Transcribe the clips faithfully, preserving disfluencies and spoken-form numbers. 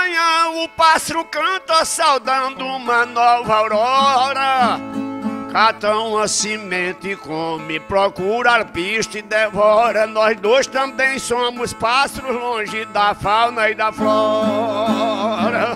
manhã o pássaro canta saudando uma nova aurora. Cata uma semente e come, procura arpista e devora. Nós dois também somos pássaros longe da fauna e da flora.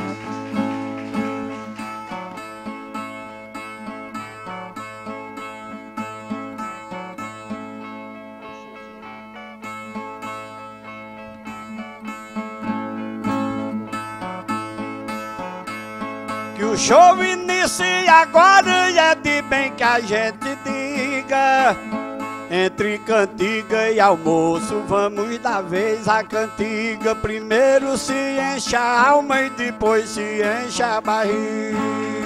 Que o show inicia agora e é de bem que a gente diga. Entre cantiga e almoço vamos dar vez à cantiga. Primeiro se enche a alma e depois se enche a barriga.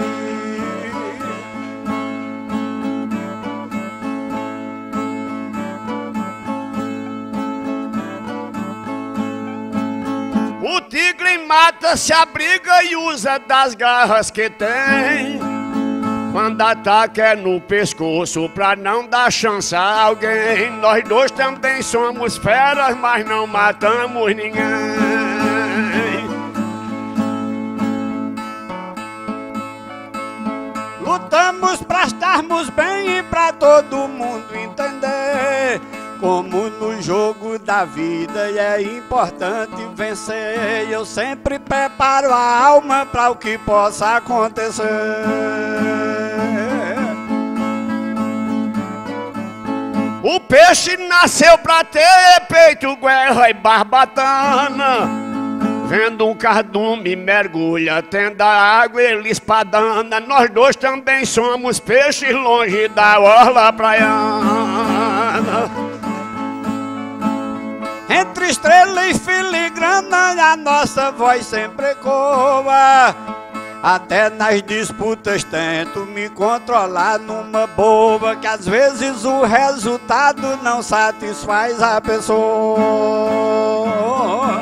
O tigre mata, se abriga e usa das garras que tem. Quando ataca é no pescoço pra não dar chance a alguém. Nós dois também somos feras, mas não matamos ninguém. Lutamos pra estarmos bem e pra todo mundo entender. Como no jogo da vida e é importante vencer. Eu sempre preparo a alma para o que possa acontecer. O peixe nasceu pra ter peito, guerra e barbatana. Vendo um cardume mergulha, tendo a água ele espadana. Nós dois também somos peixes longe da orla praiana. Entre estrela e filigrana a nossa voz sempre ecoa. Até nas disputas tento me controlar numa boa, que às vezes o resultado não satisfaz a pessoa.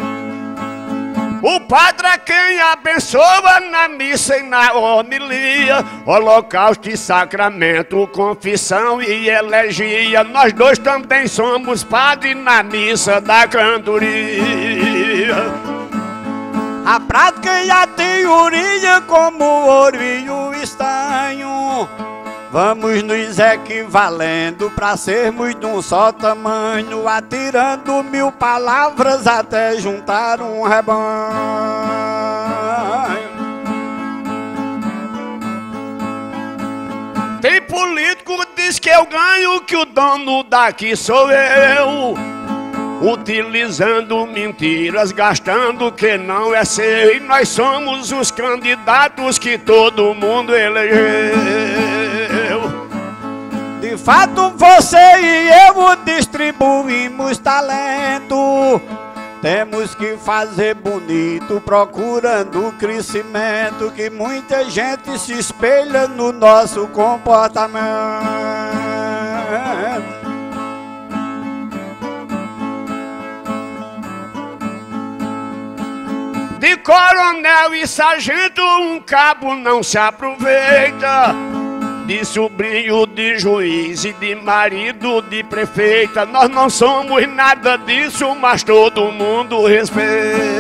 O padre é quem abençoa na missa e na homilia, holocausto e sacramento, confissão e elegia. Nós dois também somos padres na missa da cantoria. A prática e a teoria como o ouro e o estanho, vamos nos equivalendo pra sermos de um só tamanho, atirando mil palavras até juntar um rebanho. Tem político que diz que eu ganho, que o dono daqui sou eu, utilizando mentiras, gastando que não é seu. E nós somos os candidatos que todo mundo elegeu. De fato você e eu distribuímos talento. Temos que fazer bonito, procurando crescimento, que muita gente se espelha no nosso comportamento. De coronel e sargento um cabo não se aproveita. De sobrinho de juiz e de marido de prefeita, nós não somos nada disso, mas todo mundo respeita.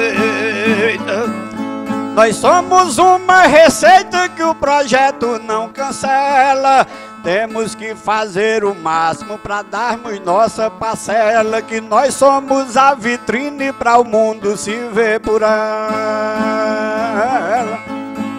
Nós somos uma receita que o projeto não cancela. Temos que fazer o máximo para darmos nossa parcela, que nós somos a vitrine para o mundo se ver por ela.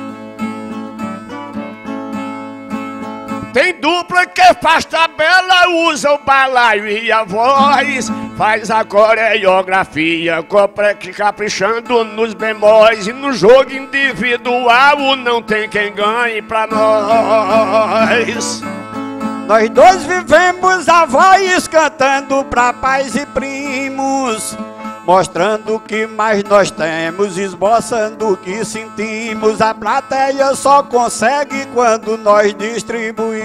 Tem dupla que faz tabela, usa o balaio e a voz, faz a coreografia, caprichando nos bemóis. E no jogo individual não tem quem ganhe pra nós. Nós dois vivemos a voz cantando pra pais e primos, mostrando o que mais nós temos, esboçando o que sentimos. A plateia só consegue quando nós distribuímos.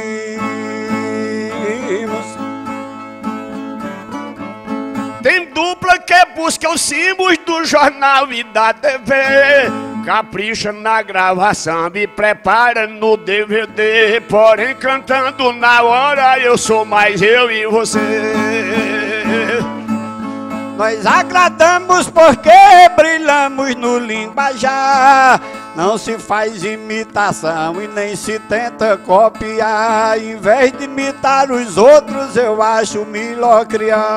Tem dupla que busca os símbolos do jornal e da T V, capricha na gravação, me prepara no D V D. Porém cantando na hora eu sou mais eu e você. Nós agradamos porque brilhamos no linguajar. Não se faz imitação e nem se tenta copiar. Em vez de imitar os outros, eu acho melhor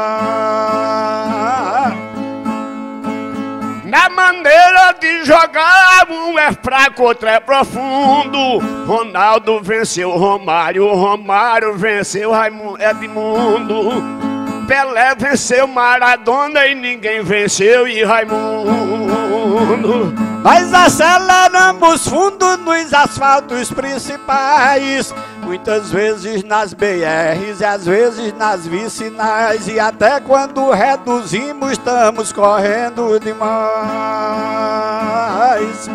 criar. Na maneira de jogar, um é fraco, outro é profundo. Ronaldo venceu Romário, Romário venceu Raimundo, Edmundo. Pelé venceu Maradona e ninguém venceu e Raimundo. Nós aceleramos fundo nos asfaltos principais, muitas vezes nas B Rs e às vezes nas vicinais. E até quando reduzimos estamos correndo demais.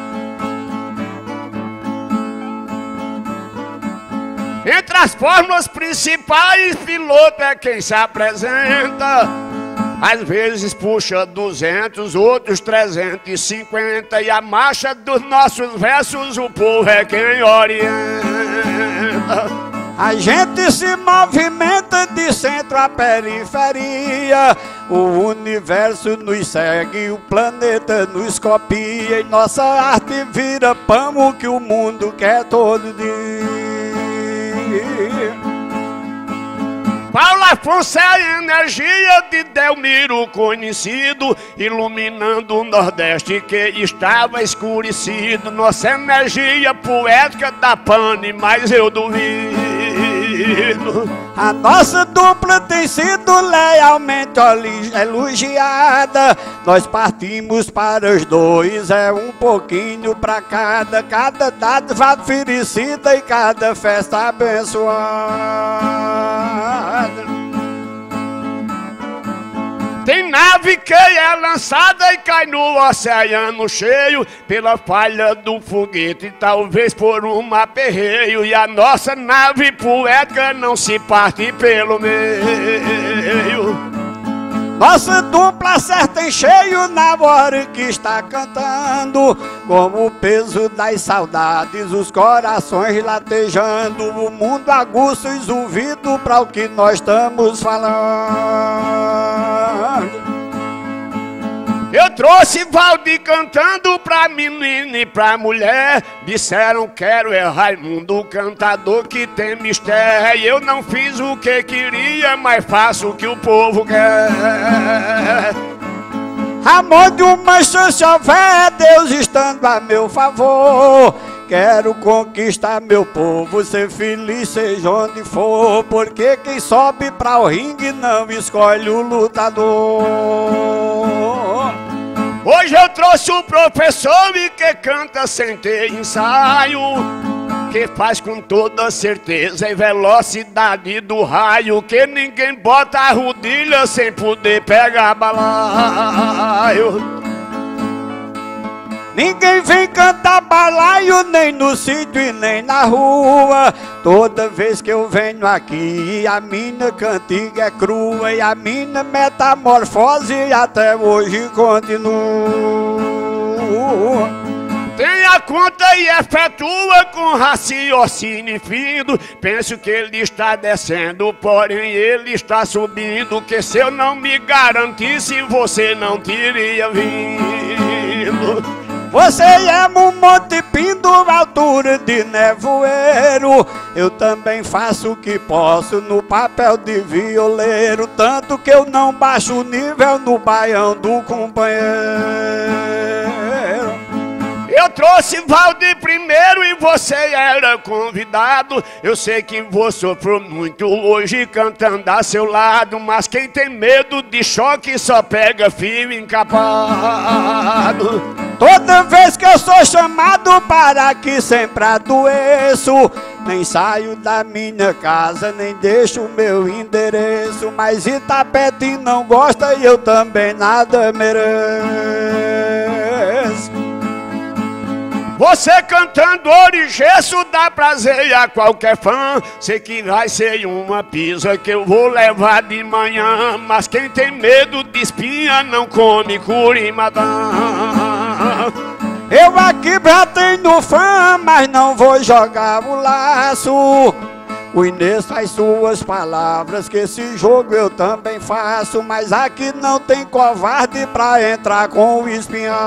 Entre as fórmulas principais, piloto é quem se apresenta. Às vezes puxa duzentos, outros trezentos e cinquenta. E a marcha dos nossos versos o povo é quem orienta. A gente se movimenta de centro à periferia. O universo nos segue, o planeta nos copia. E nossa arte vira pão que o mundo quer todo dia. Paulo Afonso é a energia de Delmiro conhecido, iluminando o Nordeste que estava escurecido. Nossa energia poética dá pane, mas eu duvido. A nossa dupla tem sido lealmente elogiada. Nós partimos para os dois, é um pouquinho para cada. Cada dádiva oferecida e cada festa abençoada. Tem nave que é lançada e cai no oceano cheio pela falha do foguete, talvez por um aperreio. E a nossa nave poética não se parte pelo meio. Nossa dupla acerta em cheio na hora que está cantando, como o peso das saudades, os corações latejando. O mundo aguça os ouvidos para o que nós estamos falando. Eu trouxe Valdir cantando pra menina e pra mulher. Disseram quero é Raimundo, o cantador que tem mistério. Eu não fiz o que queria, mas faço o que o povo quer. Amor de uma chance houver, Deus estando a meu favor. Quero conquistar meu povo, ser feliz seja onde for. Porque quem sobe pra o ringue não escolhe o lutador. Hoje eu trouxe o professor e que canta sem ter ensaio, que faz com toda certeza e velocidade do raio, que ninguém bota a rodilha sem poder pegar balaio. Ninguém vem cantar balaio nem no sítio e nem na rua. Toda vez que eu venho aqui a minha cantiga é crua. E a minha metamorfose até hoje continua. Tem a conta e efetua com raciocínio fino. Penso que ele está descendo, porém ele está subindo. Que se eu não me garantisse, você não teria vindo. Você é um monte pindo, altura de nevoeiro. Eu também faço o que posso no papel de violeiro. Tanto que eu não baixo o nível no baião do companheiro. Eu trouxe Valdir primeiro e você era convidado. Eu sei que vou sofrer muito hoje cantando a seu lado, mas quem tem medo de choque só pega fio encapado. Toda vez que eu sou chamado para aqui sempre adoeço. Nem saio da minha casa, nem deixo o meu endereço. Mas Itapete não gosta e eu também nada mereço. Você cantando ouro e gesso dá prazer a qualquer fã. Sei que vai ser uma pizza que eu vou levar de manhã, mas quem tem medo de espinha não come curimatã. Eu aqui já tenho fã, mas não vou jogar o laço. Conheço as suas palavras, que esse jogo eu também faço, mas aqui não tem covarde pra entrar com o espinhaço.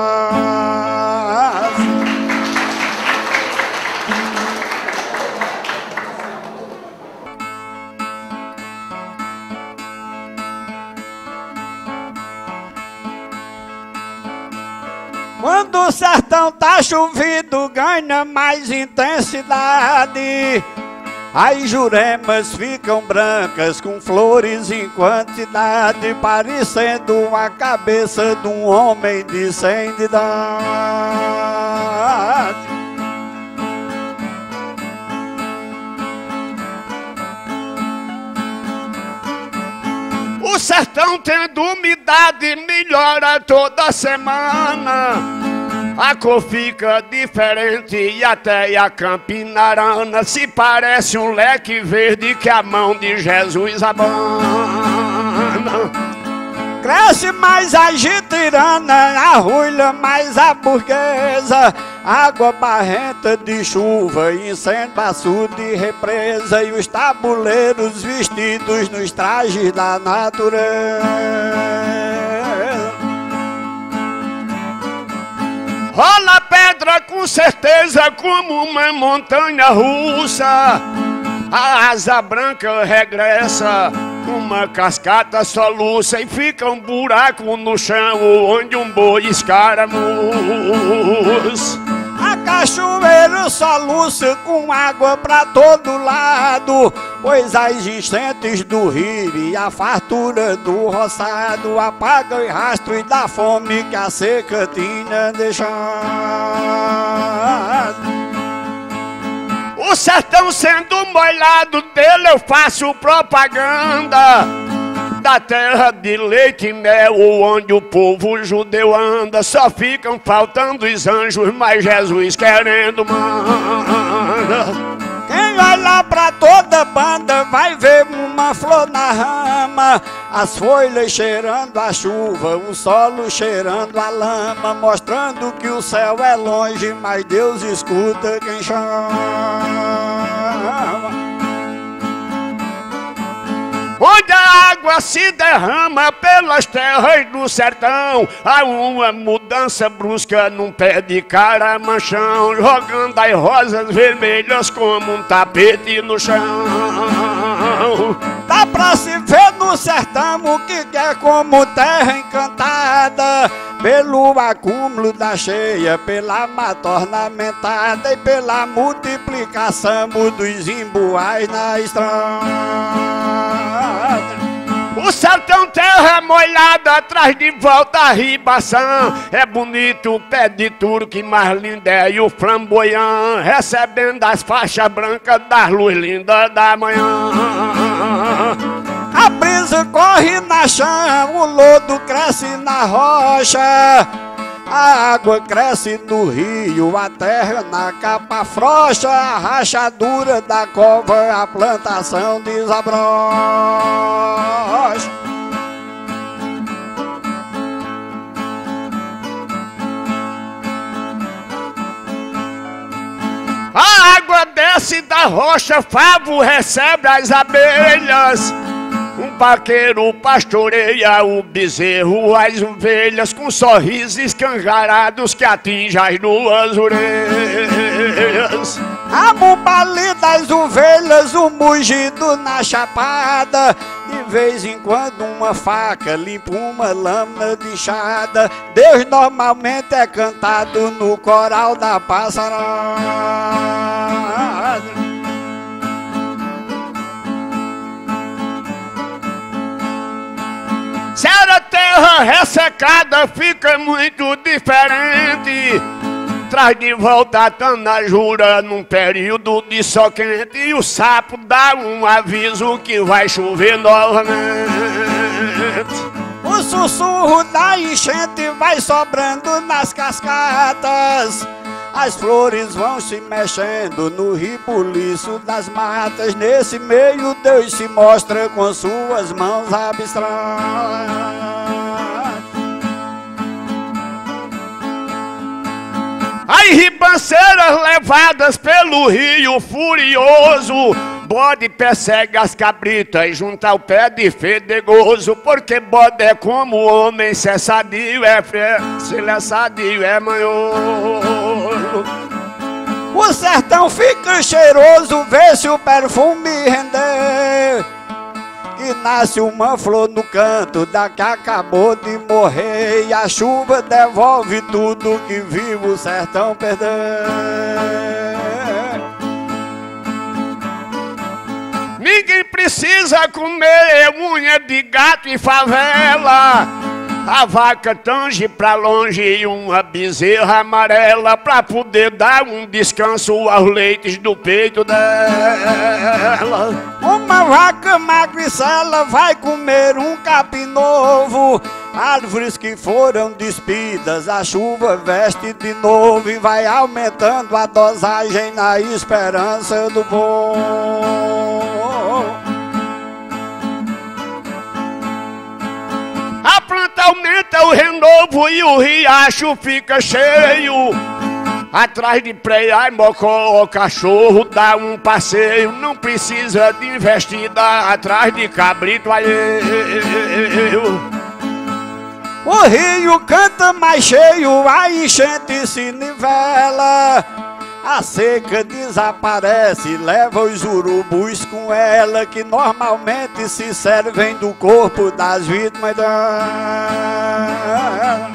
Quando o sertão tá chovido, ganha mais intensidade. As juremas ficam brancas com flores em quantidade, parecendo a cabeça de um homem de cem de idade. O sertão tendo umidade melhora toda semana. A cor fica diferente e até a campinarana se parece um leque verde que a mão de Jesus abana. Cresce mais a gitirana, a ruila mais a burguesa, água barrenta de chuva, incêndio, açude e represa, e os tabuleiros vestidos nos trajes da natureza. Rola pedra com certeza como uma montanha russa. A asa branca regressa, uma cascata soluça, e fica um buraco no chão onde um boi escaramuz. A cachoeira soluça com água pra todo lado, pois as enchentes do rio e a fartura do roçado apagam os rastros da fome que a seca tinha deixado. O sertão sendo molhado dele eu faço propaganda da terra de leite e mel, onde o povo judeu anda. Só ficam faltando os anjos, mas Jesus querendo manda. Quem olhar pra toda banda vai ver uma flor na rama, as folhas cheirando a chuva, o solo cheirando a lama, mostrando que o céu é longe, mas Deus escuta quem chama. Onde a água se derrama pelas terras do sertão, há uma mudança brusca num pé de caramanchão, jogando as rosas vermelhas como um tapete no chão. Dá pra se ver no sertão o que é como terra encantada, pelo acúmulo da cheia, pela mata ornamentada e pela multiplicação dos imbuais na estrada. O sertão terra molhada, atrás de volta a ribação. É bonito o pé de turque, mais lindo é e o flamboyant, recebendo as faixas brancas das luzes lindas da manhã. A brisa corre na chão, o lodo cresce na rocha, a água cresce no rio, a terra na capa frouxa, a rachadura da cova, a plantação desabrocha. A água desce da rocha, favo recebe as abelhas. Um vaqueiro pastoreia o bezerro, as ovelhas, com sorrisos escancarados que atingem as duas orelhas. A bumbali das ovelhas, o mugido na chapada, de vez em quando uma faca limpa uma lâmina de enxada. Deus normalmente é cantado no coral da passarada. Se era terra ressecada, fica muito diferente. Traz de volta a tanajura num período de sol quente, e o sapo dá um aviso que vai chover novamente. O sussurro da enchente vai sobrando nas cascatas, as flores vão se mexendo no ribuliço das matas. Nesse meio Deus se mostra com suas mãos abstratas. As ribanceiras levadas pelo rio furioso bode persegue as cabritas e junta o pé de fedegoso, porque bode é como homem, se é sadio é fre... se ele é sadio é manhoso. O sertão fica cheiroso, vê se o perfume render, e nasce uma flor no canto da que acabou de morrer, e a chuva devolve tudo que vive o sertão perder. Ninguém precisa comer unha de gato em favela. A vaca tange pra longe e uma bezerra amarela, pra poder dar um descanso aos leites do peito dela. Uma vaca magricela vai comer um capim novo. Árvores que foram despidas, a chuva veste de novo, e vai aumentando a dosagem na esperança do bom. A planta aumenta o renovo e o riacho fica cheio. Atrás de preia e mocó, o cachorro dá um passeio. Não precisa de investida atrás de cabrito alheio. O rio canta mais cheio, a enchente se nivela. A seca desaparece, leva os urubus com ela, que normalmente se servem do corpo das vítimas dela.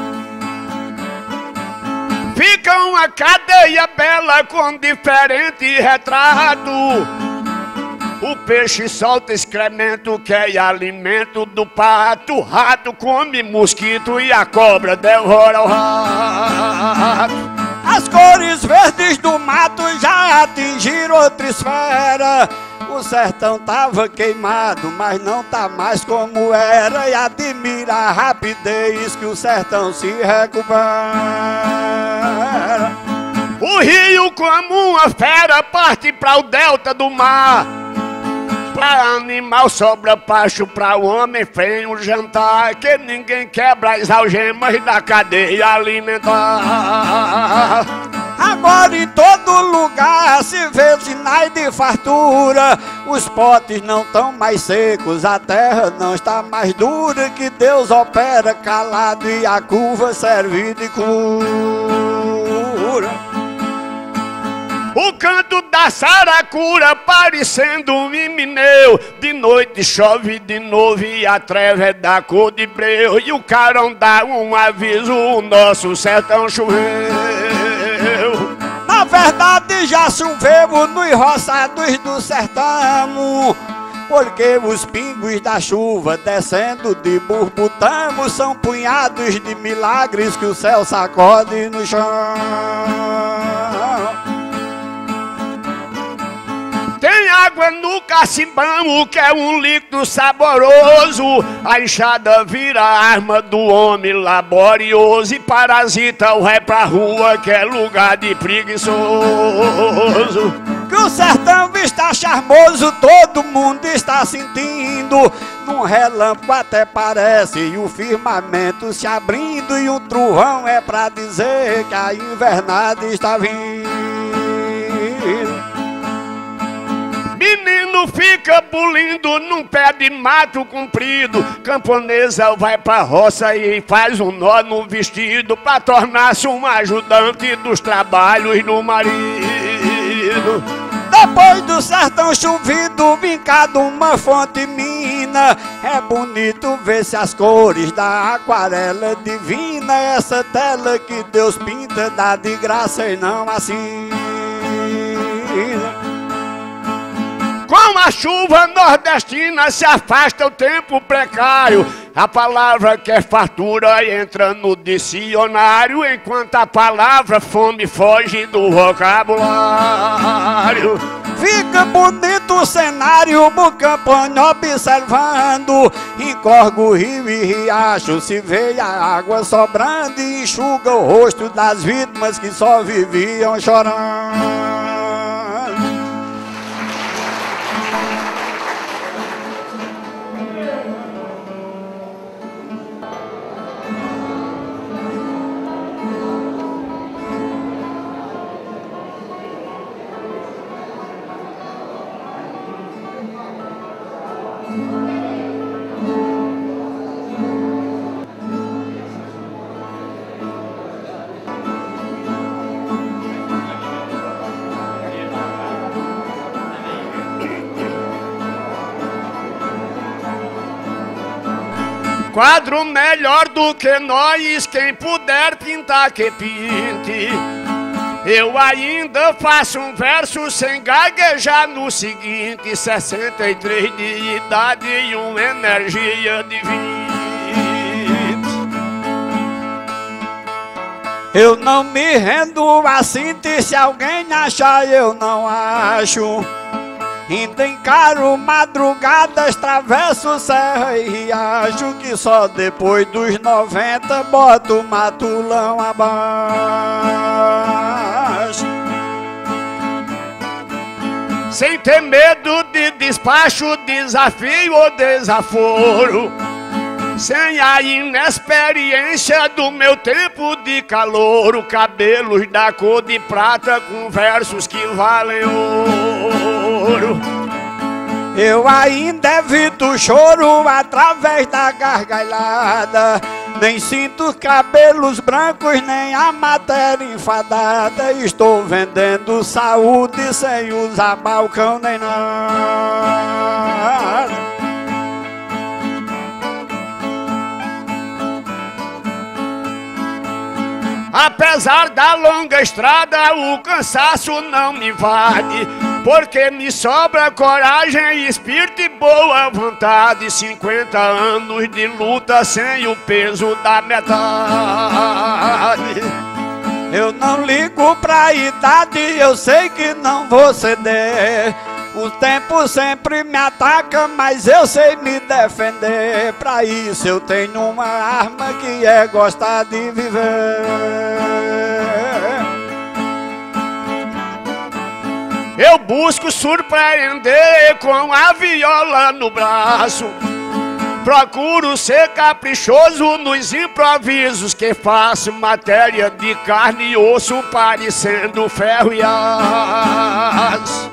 Fica uma cadeia bela com diferente retrato. O peixe solta excremento que é alimento do pato. O rato come mosquito e a cobra devora o rato. As cores verdes do mato já atingiram outra esfera. O sertão tava queimado, mas não tá mais como era. E admira a rapidez que o sertão se recupera. O rio, como uma fera, parte para o delta do mar. Pra animal sobra pasto, pra o homem vem um jantar. Que ninguém quebra as algemas da cadeia alimentar. Agora em todo lugar se vê sinais de fartura. Os potes não estão mais secos, a terra não está mais dura. Que Deus opera calado e a curva serve de cura. O canto da saracura parecendo um mimineu. De noite chove de novo e a treva é da cor de breu. E o carão dá um aviso, o nosso sertão choveu. Na verdade já choveu nos roçados do sertão, porque os pingos da chuva descendo de Burbutamo são punhados de milagres que o céu sacode no chão. Tem água no cacimbamo, que é um líquido saboroso. A enxada vira arma do homem laborioso, e parasita o ré pra rua, que é lugar de preguiçoso. Que o sertão está charmoso, todo mundo está sentindo. Num relâmpago até parece, e o firmamento se abrindo, e um trovão é pra dizer que a invernada está vindo. Menino fica pulindo num pé de mato comprido. Camponesa vai pra roça e faz um nó no vestido, pra tornar-se um ajudante dos trabalhos do marido. Depois do sertão chovido, vincado uma fonte mina. É bonito ver se as cores da aquarela divina. Essa tela que Deus pinta dá de graça e não assim. Com a chuva nordestina se afasta o tempo precário. A palavra que é fartura entra no dicionário, enquanto a palavra fome foge do vocabulário. Fica bonito o cenário, o campanha observando. Encorga o rio e riacho, se vê a água sobrando, e enxuga o rosto das vítimas que só viviam chorando. Quadro melhor do que nós, quem puder pintar que pinte. Eu ainda faço um verso sem gaguejar no seguinte: sessenta e três de idade e uma energia de vinte. Eu não me rendo assim, se alguém achar eu não acho. Ainda encaro madrugadas, travesso serra e riacho, que só depois dos noventa boto o matulão abaixo. Sem ter medo de despacho, desafio ou desaforo, sem a inexperiência do meu tempo de calouro, cabelos da cor de prata com versos que valem ouro. Eu ainda evito o choro através da gargalhada, nem sinto cabelos brancos, nem a matéria enfadada. Estou vendendo saúde sem usar balcão nem nada. Apesar da longa estrada, o cansaço não me invade, porque me sobra coragem, espírito e boa vontade. Cinquenta anos de luta sem o peso da metade. Eu não ligo pra idade, eu sei que não vou ceder. O tempo sempre me ataca, mas eu sei me defender. Pra isso eu tenho uma arma, que é gostar de viver. Eu busco surpreender com a viola no braço. Procuro ser caprichoso nos improvisos que faço. Matéria de carne e osso, parecendo ferro e aço.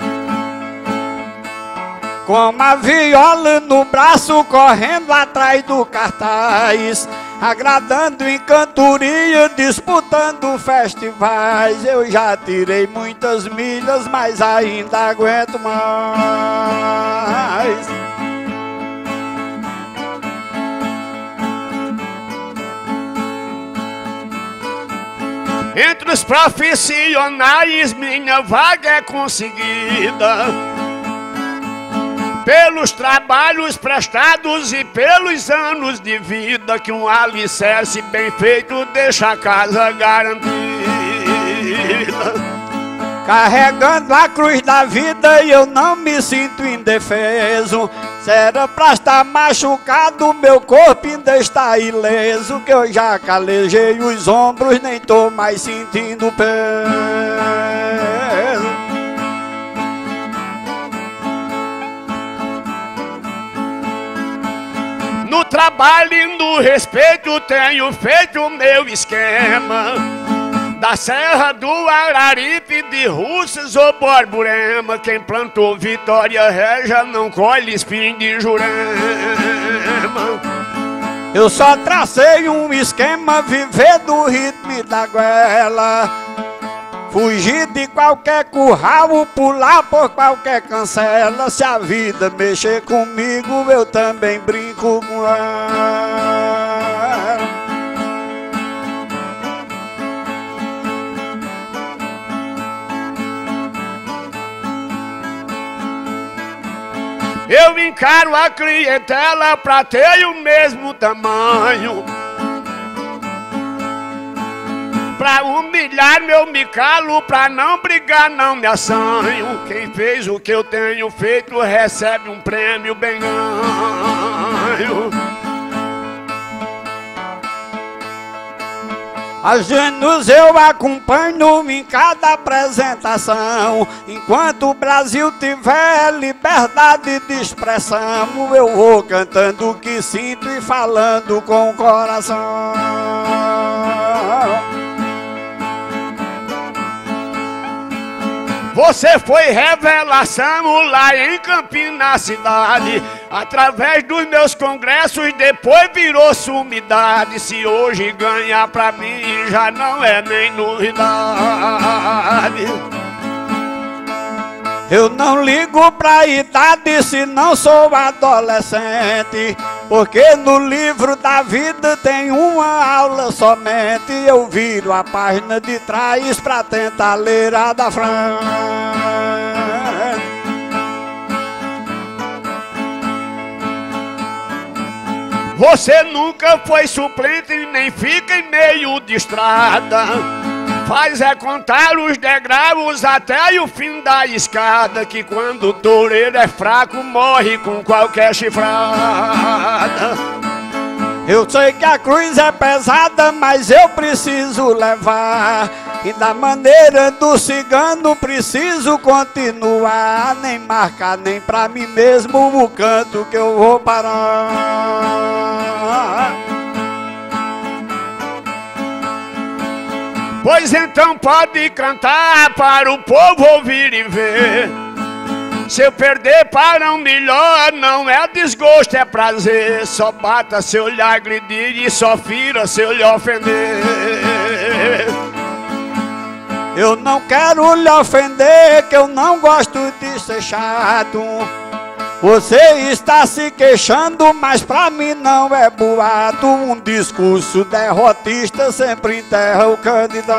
Com a viola no braço, correndo atrás do cartaz, agradando em cantoria, disputando festivais. Eu já tirei muitas milhas, mas ainda aguento mais. Entre os profissionais minha vaga é conseguida, pelos trabalhos prestados e pelos anos de vida, que um alicerce bem feito deixa a casa garantida. Carregando a cruz da vida e eu não me sinto indefeso. Se era pra estar machucado, meu corpo ainda está ileso, que eu já calejei os ombros, nem tô mais sentindo peso. No trabalho e no respeito tenho feito o meu esquema, da Serra do Araripe, de Russas ou Borborema. Quem plantou Vitória Régia não colhe espinho de Jurema. Eu só tracei um esquema, viver do ritmo e da goela, fugir de qualquer curral, pular por qualquer cancela. Se a vida mexer comigo, eu também brinco com ela. Eu encaro a clientela pra ter o mesmo tamanho, pra humilhar meu me calo, pra não brigar não me assanho. Quem fez o que eu tenho feito recebe um prêmio bem ganho. Às vezes eu acompanho em cada apresentação. Enquanto o Brasil tiver liberdade de expressão, eu vou cantando o que sinto e falando com o coração. Você foi revelação lá em Campinas, cidade. Através dos meus congressos depois virou sumidade. Se hoje ganhar pra mim já não é nem novidade. Eu não ligo pra idade se não sou adolescente. Porque no livro da vida tem uma aula somente. Eu viro a página de trás pra tentar ler a da frente. Você nunca foi suplente e nem fica em meio de estrada. Faz é contar os degraus até o fim da escada, que quando o toureiro é fraco morre com qualquer chifrada. Eu sei que a cruz é pesada, mas eu preciso levar. E da maneira do cigano preciso continuar. Nem marcar nem pra mim mesmo o canto que eu vou parar. Pois então pode cantar para o povo ouvir e ver. Se eu perder para um melhor, não é desgosto, é prazer. Só bata se eu lhe agredir e só fira se eu lhe ofender. Eu não quero lhe ofender, que eu não gosto de ser chato. Você está se queixando, mas pra mim não é boato. Um discurso derrotista sempre enterra o candidato.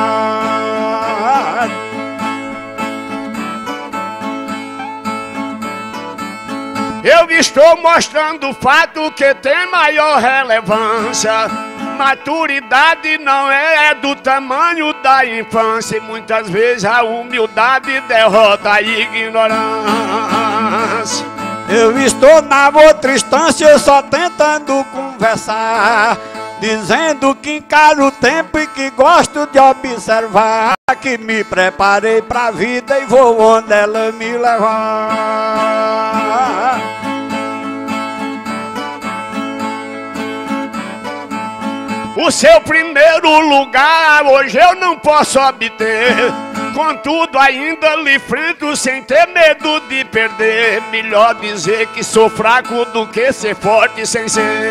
Eu estou mostrando o fato que tem maior relevância. Maturidade não é, é do tamanho da infância. E muitas vezes a humildade derrota a ignorância. Eu estou na outra instância só tentando conversar, dizendo que encaro o tempo e que gosto de observar. Que me preparei pra vida e vou onde ela me levar. O seu primeiro lugar hoje eu não posso obter. Contudo ainda lhe enfrento sem ter medo de perder. Melhor dizer que sou fraco do que ser forte sem ser.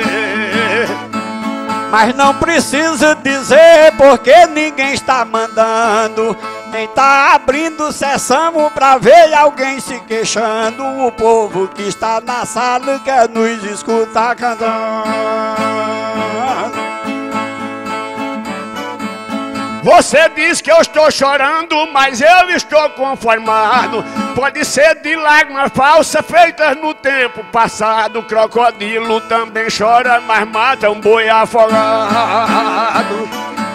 Mas não precisa dizer porque ninguém está mandando. Nem tá abrindo sessão pra ver alguém se queixando. O povo que está na sala quer nos escutar cantando. Você diz que eu estou chorando, mas eu estou conformado. Pode ser de lágrimas falsas feitas no tempo passado. Crocodilo também chora, mas mata um boi afogado.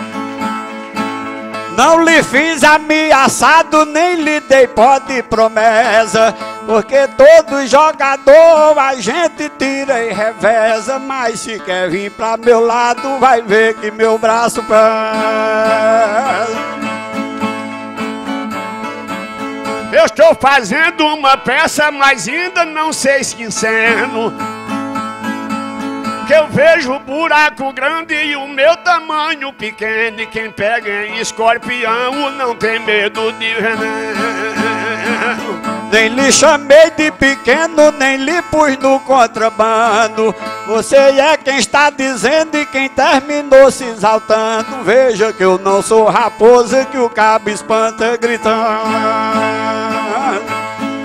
Não lhe fiz ameaçado, nem lhe dei pó de promessa. Porque todo jogador a gente tira e reveza. Mas se quer vir pra meu lado, vai ver que meu braço pesa. Eu estou fazendo uma peça, mas ainda não sei se enceno. Que eu vejo o buraco grande e o meu tamanho pequeno. E quem pega em escorpião não tem medo de veneno. Nem lhe chamei de pequeno, nem lhe pus no contrabando. Você é quem está dizendo e quem terminou se exaltando. Veja que eu não sou raposa que o cabo espanta gritando.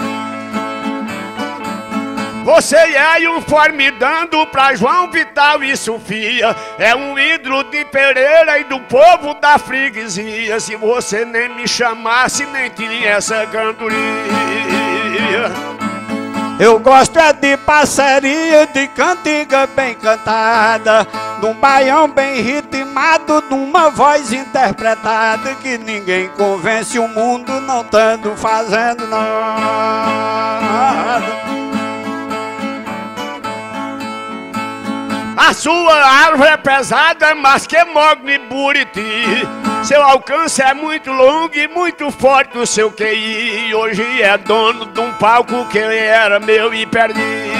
Você é um formidando pra João Vital e Sofia. É um ídolo de Pereira e do povo da freguesia. Se você nem me chamasse, nem tinha essa cantoria. Eu gosto é de parceria, de cantiga bem cantada, de um baião bem ritmado, de uma voz interpretada. Que ninguém convence o mundo não estando fazendo nada. A sua árvore é pesada, mas que mogne buriti. Seu alcance é muito longo e muito forte o seu Q I. Hoje é dono de um palco que era meu e perdi.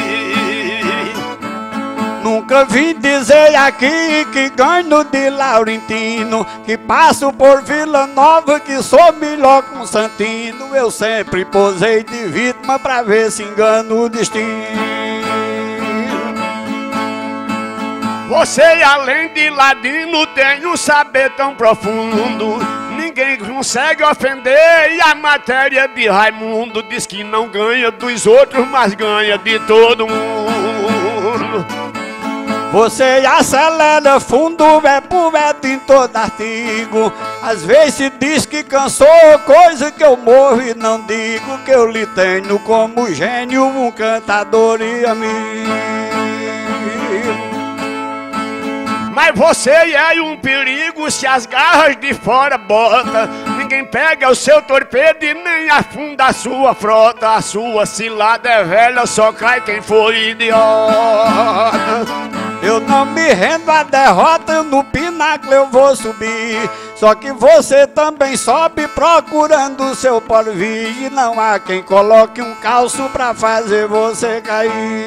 Nunca vi dizer aqui que ganho de Laurentino, que passo por Vila Nova, que sou melhor que um Santino. Eu sempre posei de vítima pra ver se engano o destino. Você, além de ladino, tem um saber tão profundo. Ninguém consegue ofender. E a matéria de Raimundo diz que não ganha dos outros, mas ganha de todo mundo. Você acelera fundo, é poeta em todo artigo. Às vezes se diz que cansou, coisa que eu morro e não digo. Que eu lhe tenho como gênio, um cantador e amigo. Mas você é um perigo se as garras de fora bota. Ninguém pega o seu torpedo e nem afunda a sua frota. A sua cilada é velha, só cai quem for idiota. Eu não me rendo à derrota, no pináculo eu vou subir. Só que você também sobe procurando o seu porvir. E não há quem coloque um calço pra fazer você cair.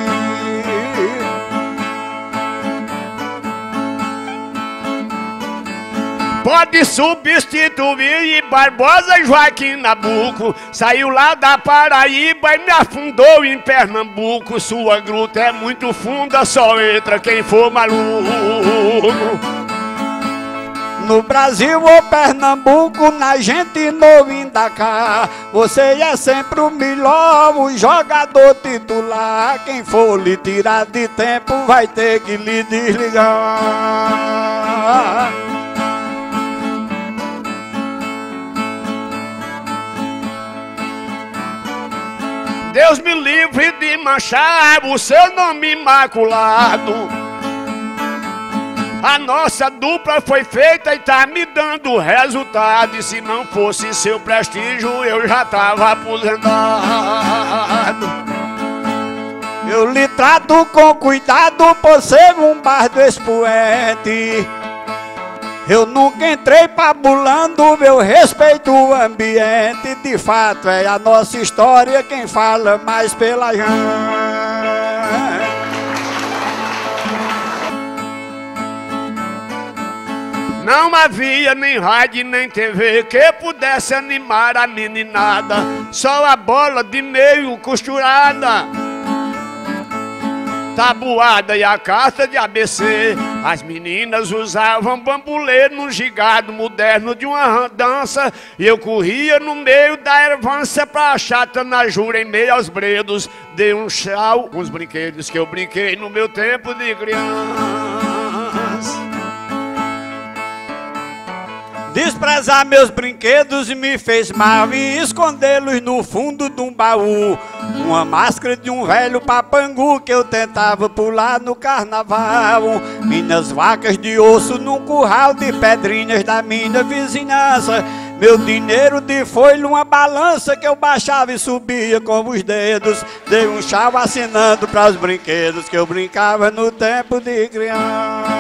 Pode substituir e Barbosa Joaquim Nabuco saiu lá da Paraíba e me afundou em Pernambuco. Sua gruta é muito funda, só entra quem for maluco. No Brasil ou Pernambuco, na gente não ainda cá, você é sempre o melhor, o jogador titular. Quem for lhe tirar de tempo vai ter que lhe desligar. Deus me livre de manchar o seu nome imaculado. A nossa dupla foi feita e tá me dando resultado. E se não fosse seu prestígio, eu já tava aposentado. Eu lhe trato com cuidado por ser um bardo expoente. Eu nunca entrei pabulando, eu respeito o ambiente. De fato é a nossa história quem fala mais pela gente. Não havia nem rádio nem T V que pudesse animar a meninada. Só a bola de meio costurada, tabuada e a carta de A B C. As meninas usavam bambolê num gigado moderno de uma dança. E eu corria no meio da ervança pra a chata na jura em meio aos bredos. Dei um chau com os brinquedos que eu brinquei no meu tempo de criança. Desprezar meus brinquedos me fez mal e escondê-los no fundo de um baú. Uma máscara de um velho papangu que eu tentava pular no carnaval. Minhas vacas de osso num curral de pedrinhas da minha vizinhança. Meu dinheiro de folha, uma balança que eu baixava e subia com os dedos. Dei um chau assinando para os brinquedos que eu brincava no tempo de criança.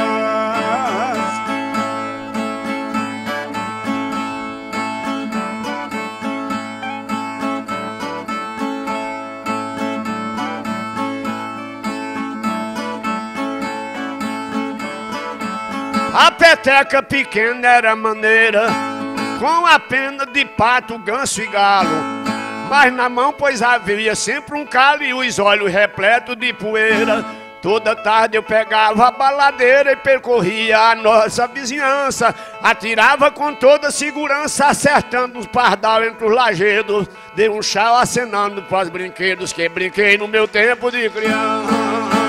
A peteca pequena era maneira, com a pena de pato, ganso e galo. Mas na mão, pois havia sempre um calo e os olhos repletos de poeira. Toda tarde eu pegava a baladeira e percorria a nossa vizinhança. Atirava com toda segurança, acertando os pardal entre os lajedos. Dei um chau acenando para os brinquedos que brinquei no meu tempo de criança.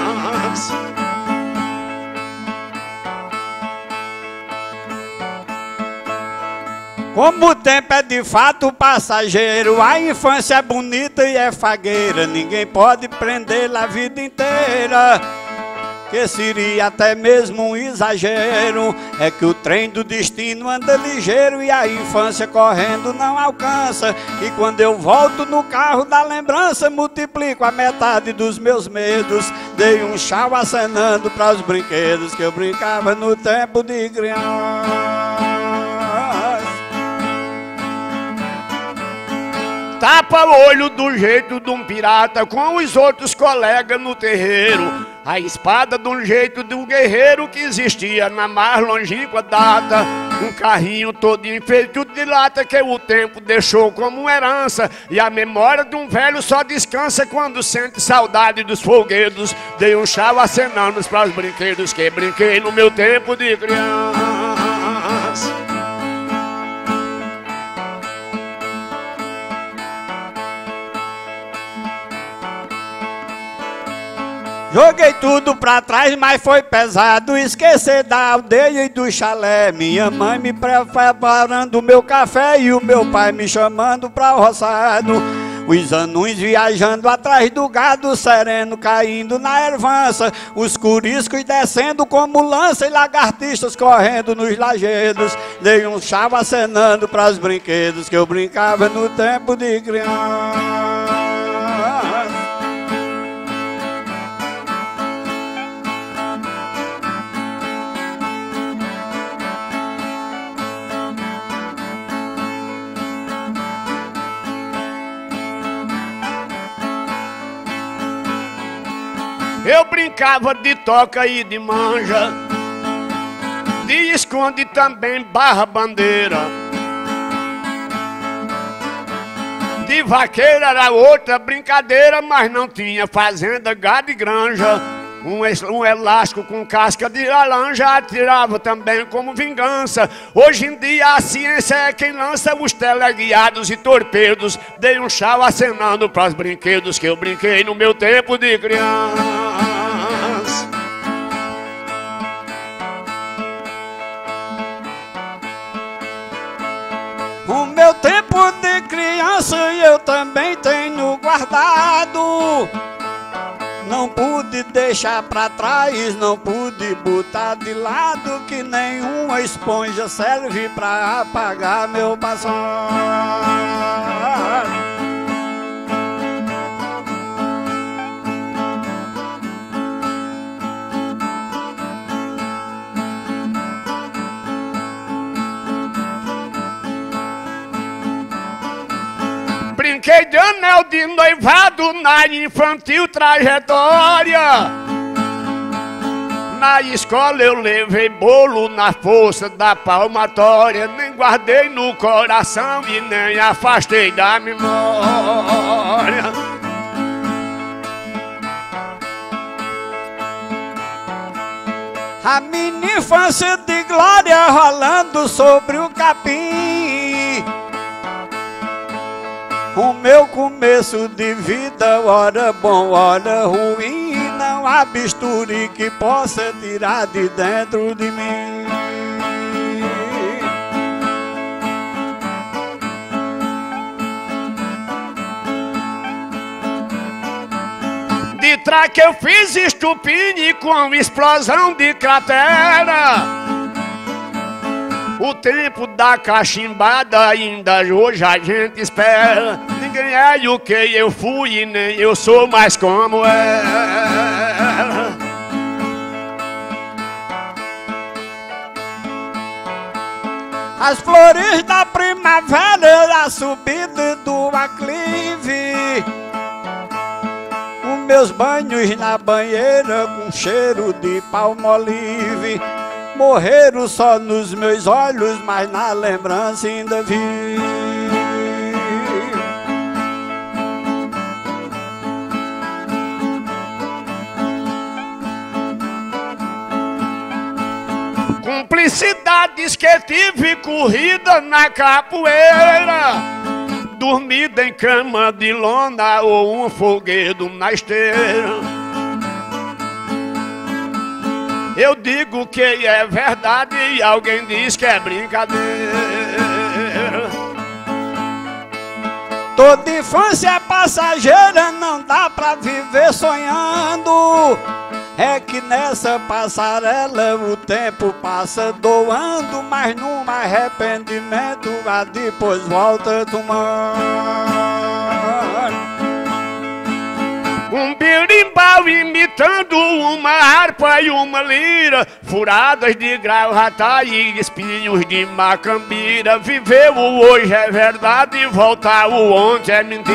Como o tempo é de fato passageiro, a infância é bonita e é fagueira. Ninguém pode prendê-la a vida inteira, que seria até mesmo um exagero. É que o trem do destino anda ligeiro e a infância correndo não alcança. E quando eu volto no carro da lembrança, multiplico a metade dos meus medos. Dei um chau acenando para os brinquedos que eu brincava no tempo de criança. Tapa o olho do jeito de um pirata com os outros colegas no terreiro. A espada de um jeito de um guerreiro que existia na mais longínqua data. Um carrinho todo enfeito de lata que o tempo deixou como herança. E a memória de um velho só descansa quando sente saudade dos folguedos. Dei um chau acenando para os brinquedos que brinquei no meu tempo de criança. Joguei tudo pra trás, mas foi pesado esquecer da aldeia e do chalé. Minha mãe me preparando o meu café e o meu pai me chamando pra o roçado. Os anões viajando atrás do gado sereno, caindo na ervança. Os curiscos descendo como lança e lagartixas correndo nos lajedos. Dei um chave acenando pras brinquedos que eu brincava no tempo de criança. Eu brincava de toca e de manja, de esconde também barra bandeira. De vaqueira era outra brincadeira, mas não tinha fazenda, gado e granja. Um, um elástico com casca de laranja atirava também como vingança. Hoje em dia a ciência é quem lança os teleguiados e torpedos. Dei um chau acenando pros brinquedos que eu brinquei no meu tempo de criança. O meu tempo de criança eu também tenho guardado. Não pude deixar pra trás, não pude botar de lado, que nenhuma esponja serve pra apagar meu passado. Brinquei de anel de noivado na infantil trajetória. Na escola eu levei bolo na força da palmatória. Nem guardei no coração e nem afastei da memória. A minha infância de glória rolando sobre o capim. O meu começo de vida, ora bom, ora ruim. Não há bisturi que possa tirar de dentro de mim. De traque eu fiz estupine com explosão de cratera. O tempo da cachimbada ainda hoje a gente espera. Ninguém é o que eu fui e nem eu sou mais como era. As flores da primavera, a subida do aclive. Os meus banhos na banheira com cheiro de palmolive. Morreram só nos meus olhos, mas na lembrança ainda vi. Cumplicidades que tive, corrida na capoeira. Dormida em cama de lona ou um folguedo na esteira. Eu digo que é verdade e alguém diz que é brincadeira. Toda infância é passageira, não dá pra viver sonhando. É que nessa passarela o tempo passa doando, mas num arrependimento a depois volta tomando. Um berimbau imitando uma harpa e uma lira, furadas de gravata e espinhos de macambira. Viveu o hoje é verdade e voltar o ontem é mentira.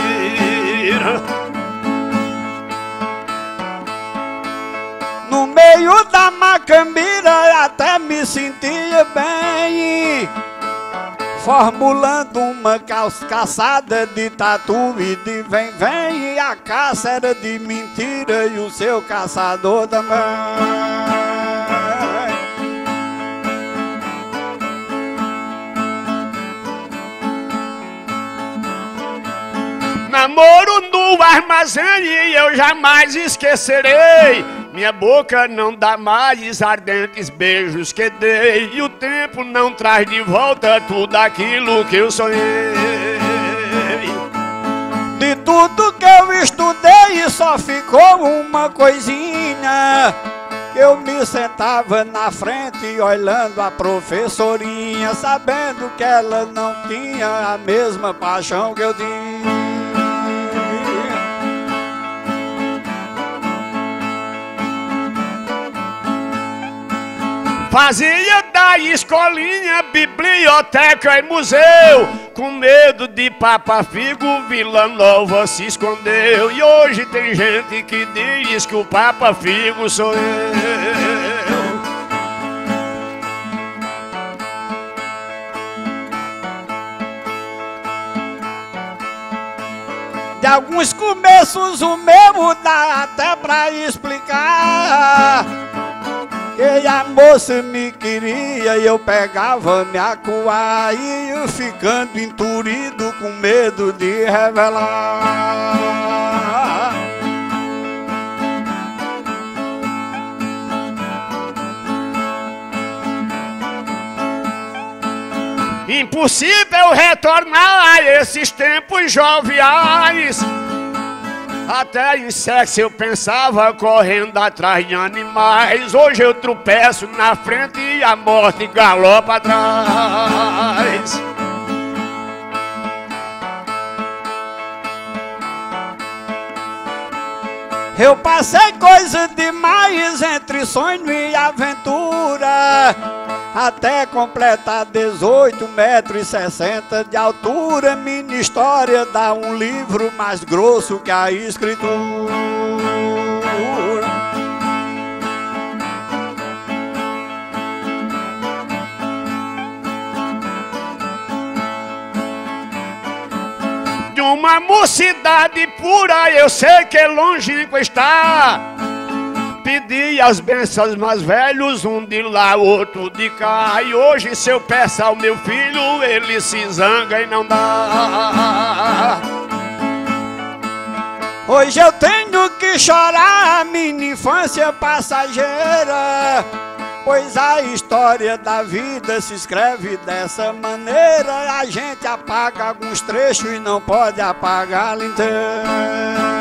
No meio da macambira até me sentia bem, formulando uma caçada de tatu e de vem-vem. E a caça era de mentira e o seu caçador também. namoro no armazém e eu jamais esquecerei. Minha boca não dá mais ardentes beijos que dei, e o tempo não traz de volta tudo aquilo que eu sonhei. De tudo que eu estudei só ficou uma coisinha. Eu me sentava na frente olhando a professorinha, sabendo que ela não tinha a mesma paixão que eu tinha. Fazia da escolinha biblioteca e museu, com medo de Papa Figo, Vila Nova se escondeu. E hoje tem gente que diz que o Papa Figo sou eu. De alguns começos o meu dá até pra explicar. Que a moça me queria e eu pegava me acuar, e eu ficando enturido com medo de revelar. Impossível retornar a esses tempos joviais. Até em sexo eu pensava correndo atrás de animais. Hoje eu tropeço na frente e a morte galopa atrás. Eu passei coisa demais entre sonho e aventura, até completar dezoito metros e sessenta de altura. Minha história dá um livro mais grosso que a escritura. De uma mocidade pura eu sei que longínquo está. Pedi as bênçãos mais velhos, um de lá, outro de cá. E hoje se eu peço ao meu filho, ele se zanga e não dá. Hoje eu tenho que chorar a minha infância passageira, pois a história da vida se escreve dessa maneira. A gente apaga alguns trechos e não pode apagá-la inteira.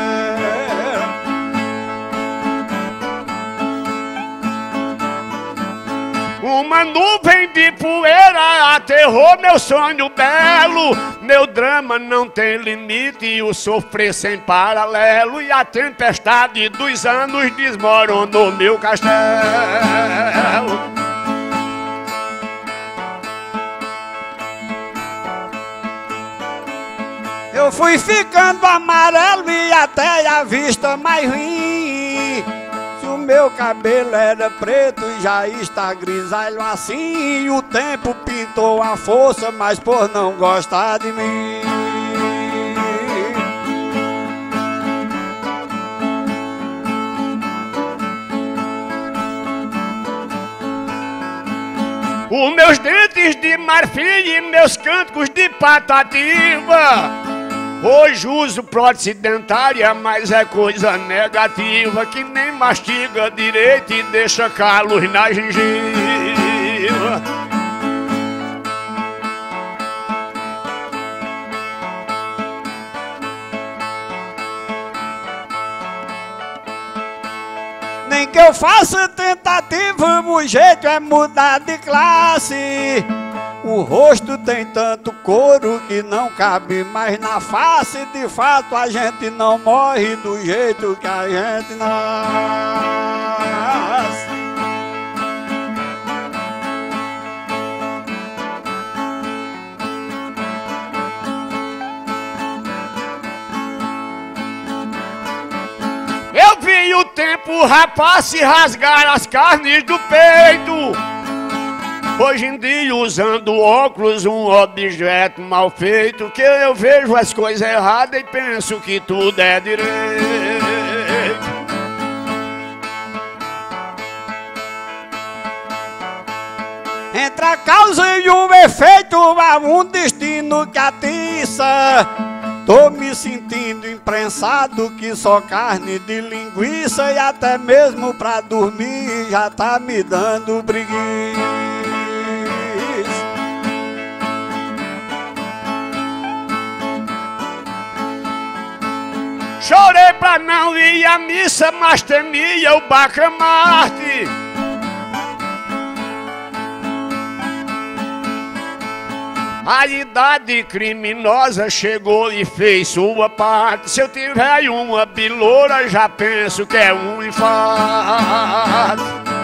Uma nuvem de poeira aterrou meu sonho belo. Meu drama não tem limite e o sofrer sem paralelo. E a tempestade dos anos desmoronou meu castelo. Eu fui ficando amarelo e até a vista mais ruim. Se o meu cabelo era preto, já está grisalho assim. E o tempo pintou a força, mas por não gostar de mim. Os meus dentes de marfim e meus cânticos de patativa. Hoje uso prótese dentária, mas é coisa negativa, que nem mastiga direito e deixa calos na gengiva. Nem que eu faça tentativa, o jeito é mudar de classe. O rosto tem tanto couro que não cabe mais na face. De fato a gente não morre do jeito que a gente nasce. Eu vi o tempo rapaz se rasgar as carnes do peito. Hoje em dia usando óculos, um objeto mal feito, que eu vejo as coisas erradas e penso que tudo é direito. Entre a causa e o efeito há um destino que atiça. Tô me sentindo imprensado que só carne de linguiça e até mesmo pra dormir já tá me dando preguiça. Chorei pra não ir à missa, mas temia o bacamarte. A idade criminosa chegou e fez sua parte. Se eu tiver uma biloura, já penso que é um infarto.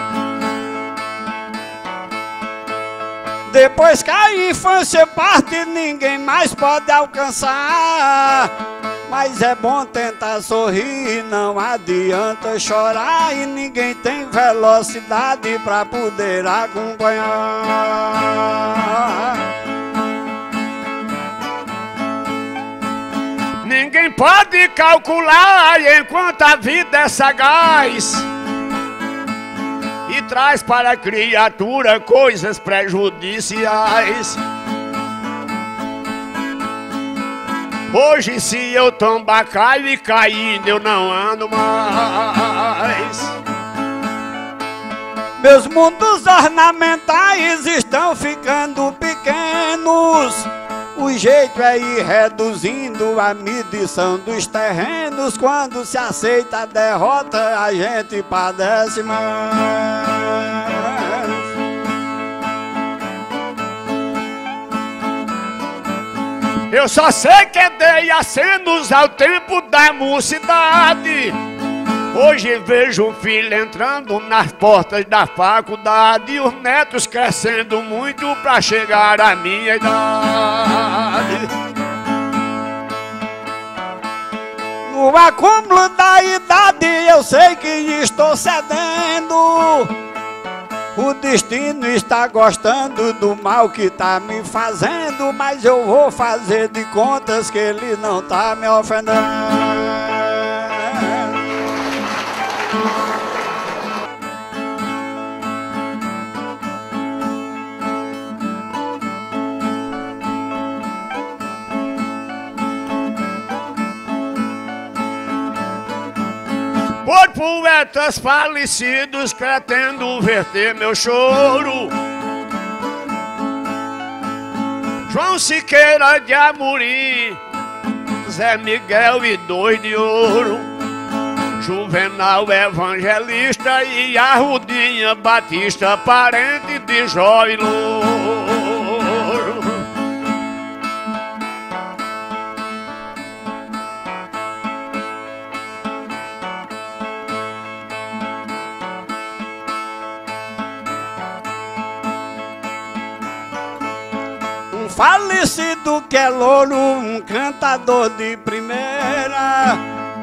Depois que a infância parte, ninguém mais pode alcançar. Mas é bom tentar sorrir, não adianta chorar. E ninguém tem velocidade pra poder acompanhar. Ninguém pode calcular enquanto a vida é sagaz e traz para a criatura coisas prejudiciais. Hoje se eu tombar, caio e caindo eu não ando mais. Meus mundos ornamentais estão ficando pequenos. O jeito é ir reduzindo a medição dos terrenos. Quando se aceita a derrota, a gente padece mais. Eu só sei que dei acenos ao tempo da mocidade. Hoje vejo o filho entrando nas portas da faculdade e os netos crescendo muito pra chegar à minha idade. No acúmulo da idade eu sei que estou cedendo. O destino está gostando do mal que tá me fazendo, mas eu vou fazer de contas que ele não tá me ofendendo. Por poetas falecidos pretendo verter meu choro. João Siqueira de Amorim, Zé Miguel e dois de ouro, Juvenal Evangelista e Arrudinha Batista, parente de Jó e Louro. Falecido que é louro, um cantador de primeira,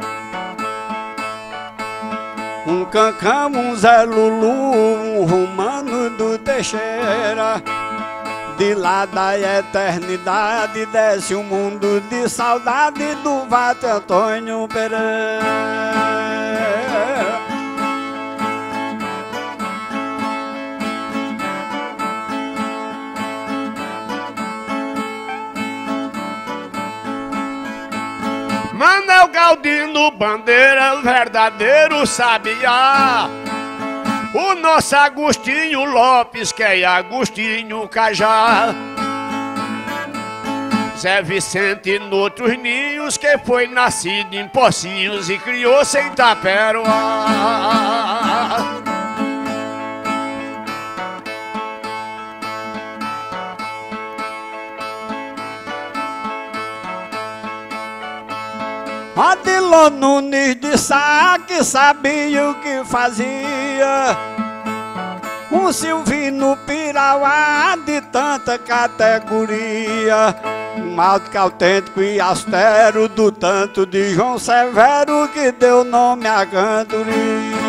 um cancão, um Zé Lulu, um romano do Teixeira. De lá da eternidade desce um mundo de saudade do Vate Antônio Pereira. Manuel Galdino Bandeira, verdadeiro sabiá. O nosso Agostinho Lopes, que é Agostinho Cajá. Zé Vicente noutros ninhos, que foi nascido em Pocinhos e criou sem taperoá. Adilon Nunes de Sá, que sabia o que fazia. Um Silvino Pirauá de tanta categoria. Um alto autêntico e austero do tanto de João Severo, que deu nome à cantoria.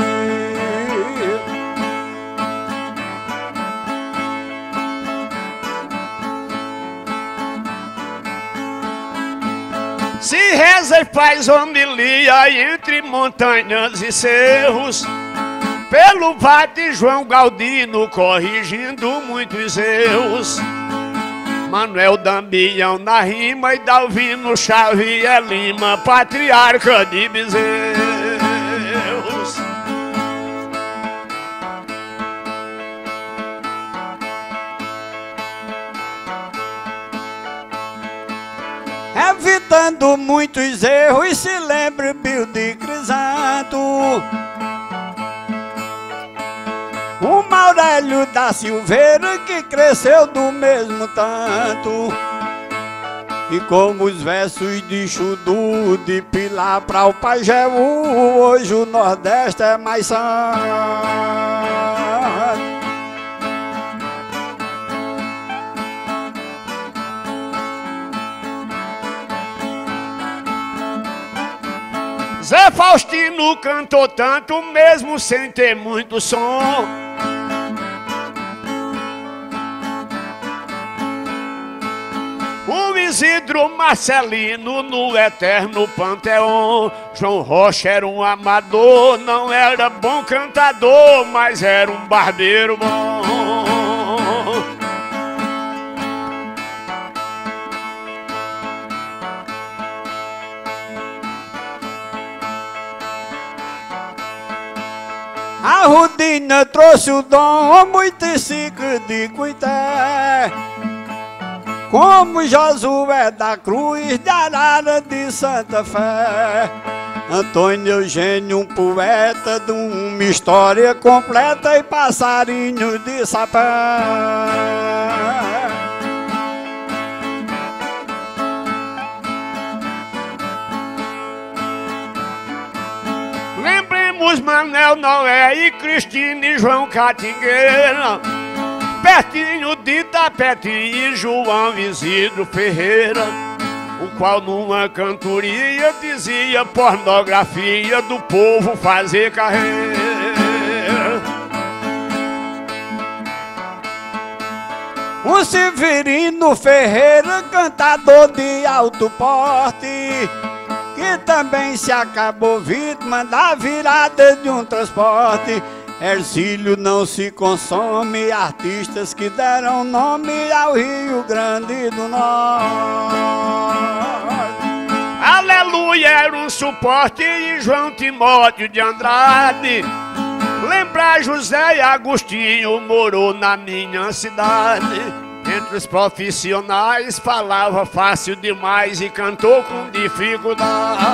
Se reza e faz homilia entre montanhas e cerros, pelo Vate João Galdino corrigindo muitos erros. Manuel Damião na rima e Dalvino Xavier Lima, patriarca de Bezerros. Evitando muitos erros, se lembre Bio de Crisanto, o Maurélio da Silveira, que cresceu do mesmo tanto. E como os versos de Chudu, de Pilar pra o Pajeú, hoje o Nordeste é mais santo. Zé Faustino cantou tanto, mesmo sem ter muito som. O Isidro Marcelino no eterno panteão. João Rocha era um amador, não era bom cantador, mas era um barbeiro bom. A Rudina trouxe o dom, muito ciclo de Cuité, como Josué da Cruz, de Arara de Santa Fé. Antônio Eugênio, um poeta de uma história completa, e passarinhos de sapé. Lembremos Manel Noé e Cristina e João Catingueira, pertinho de Tapete e João Isidro Ferreira, o qual numa cantoria dizia pornografia do povo fazer carreira. O Severino Ferreira, cantador de alto porte, que também se acabou vítima da virada de um transporte. Ercílio não se consome, artistas que deram nome ao Rio Grande do Norte. Aleluia era um suporte, e João Timóteo de Andrade. Lembrar José e Agostinho, morou na minha cidade. Entre os profissionais falava fácil demais e cantou com dificuldade.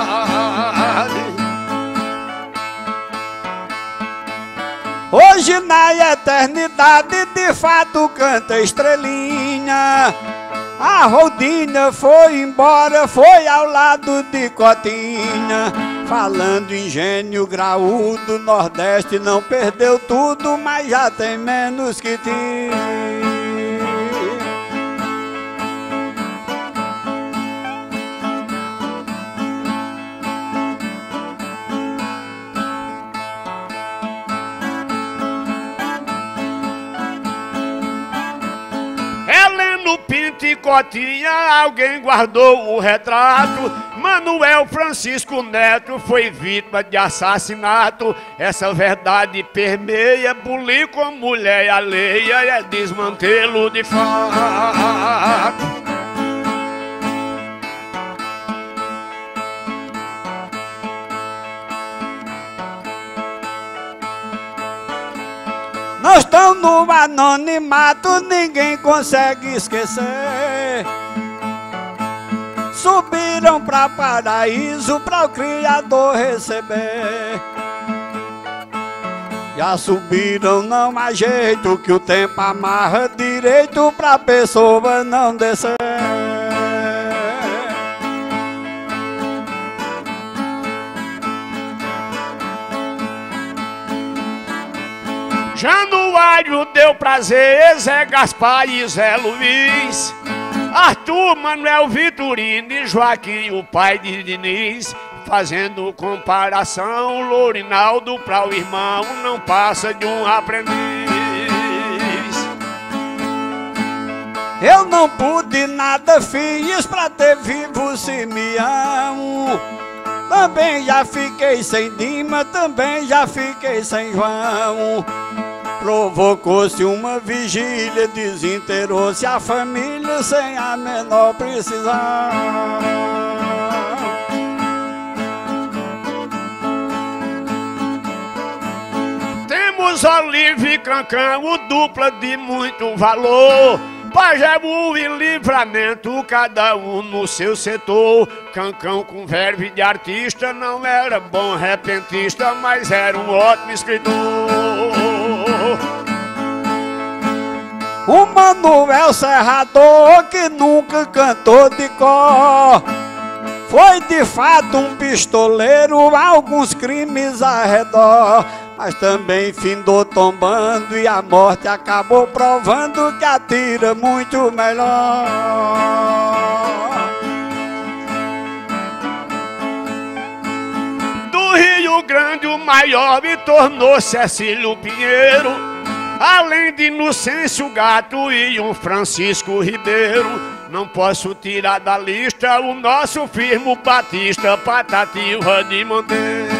Hoje na eternidade de fato canta estrelinha. A Rodinha foi embora, foi ao lado de Cotinha. Falando em gênio graúdo, Nordeste não perdeu tudo, mas já tem menos que tinha. No Pinto e Cotinha alguém guardou o retrato. Manuel Francisco Neto foi vítima de assassinato. Essa verdade permeia, bulir com mulher alheia é desmantê-lo de fato. Nós estamos no anonimato, ninguém consegue esquecer. Subiram pra paraíso pra o Criador receber. Já subiram, não há jeito, que o tempo amarra direito pra pessoa não descer. Januário deu prazer, Zé Gaspar e Zé Luiz, Arthur, Manuel Vitorino e Joaquim, o pai de Diniz. Fazendo comparação, Lourinaldo pra o irmão não passa de um aprendiz. Eu não pude nada, fiz pra ter vivo Simeão. Também já fiquei sem Dima, também já fiquei sem João. Provocou-se uma vigília, desinteirou-se a família sem a menor precisão. Temos Oliva e Cancão, dupla de muito valor. Pajeú e Livramento, cada um no seu setor. Cancão com verve de artista, não era bom repentista, mas era um ótimo escritor. O Manuel Serrador, que nunca cantou de cor, foi de fato um pistoleiro, alguns crimes ao redor, mas também findou tombando e a morte acabou provando que atira muito melhor. Do Rio Grande o maior e tornou-se Cecílio Pinheiro, além de Inocêncio Gato e um Francisco Ribeiro. Não posso tirar da lista o nosso Firmo Batista, Patativa de Monteiro.